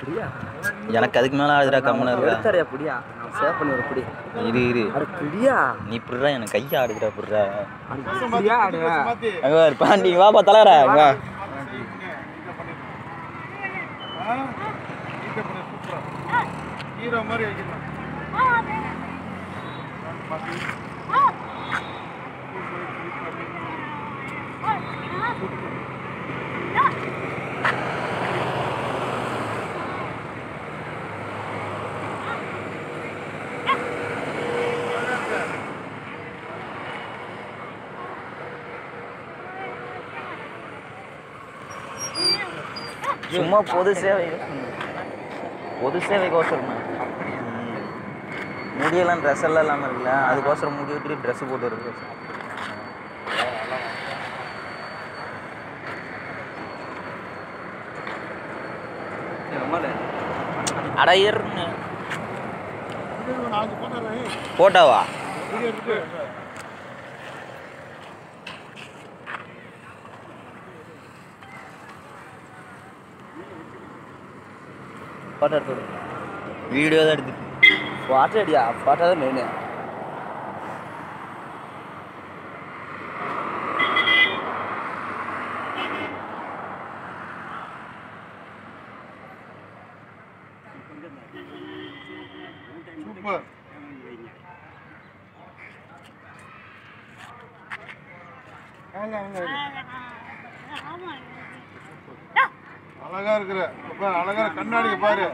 எனக்கு அதுக்கு மேலே ஆகுதுடா கம்மனா எடுத்தாரியா புடியா நான் சேவ் பண்ணி ஒரு புடி இரு அட புடியா நீ புடுறா எனக்கு கையை ஆடுதுடா புடுறா புடியா ஆடு அங்கே பாண்டி வாப்பா தலைவரா வா ஹீரோ மாதிரி வைக்கலாம் சும்மா பொது சேவைக்கோசரம் முடியெல்லாம் ட்ரெஸ் எல்லாம் இல்லாமல் இருக்குல்ல அதுக்கோசரம் முடி விட்டுட்டு ட்ரெஸ்ஸு போட்டு இருக்கு அடையர்னு போட்டாவா போட்டோ எடுத்து வீடியோ தான் எடுத்து போட்டோ அடியா போட்டோ தான் மெயின் சூப்பர் அழகா இருக்கிற அழகா கண்ணாடியை பாரு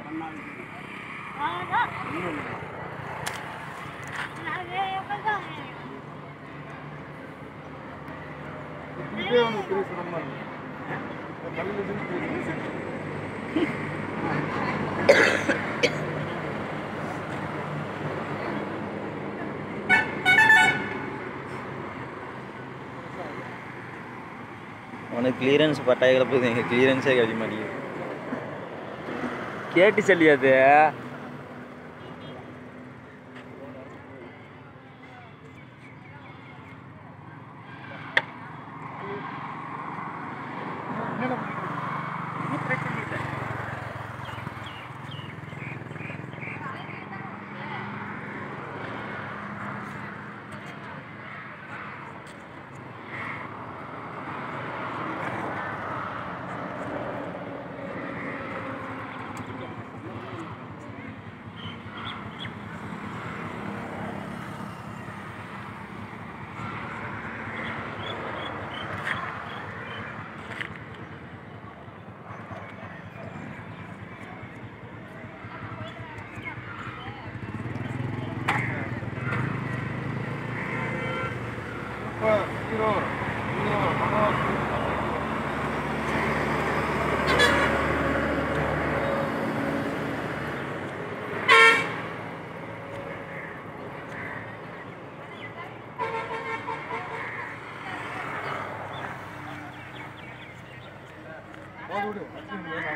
உனக்கு கிளியரன்ஸ் பட்டாய்களை போய் எங்கள் கிளியரன்ஸே கிடைக்க மாட்டேங்குது கேட்டு சொல்லியாது ஹீரோ விடு